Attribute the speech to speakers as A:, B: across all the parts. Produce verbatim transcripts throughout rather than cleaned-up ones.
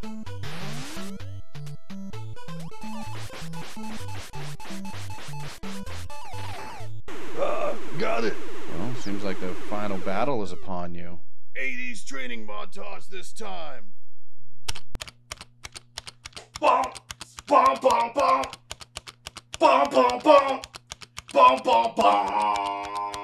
A: Ah, got it.
B: Well, seems like the final battle is upon you.
A: eighties training montage this time. Bum, bum, bum, bum. Bum, bum, bum. Bum, bum, bum.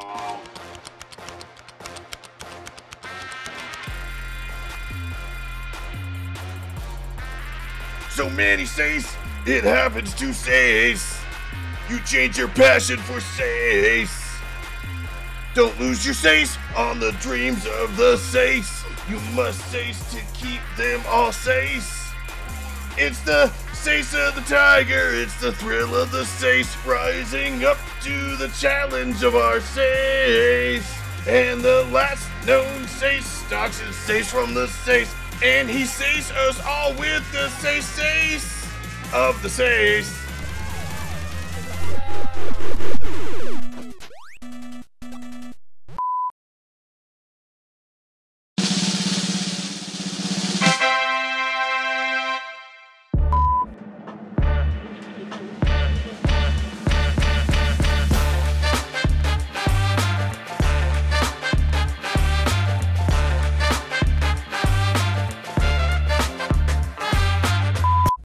A: So Manny says, it happens to Sixx. You change your passion for Sixx. Don't lose your Sixx on the dreams of the Sixx. You must Sixx to keep them all Sixx. It's the Sixx of the tiger, it's the thrill of the Sixx, rising up to the challenge of our Sixx. And the last known Sixx stalks his Sixx from the Sixx, and he Sixx us all with the Sixx Sixx of the Sixx.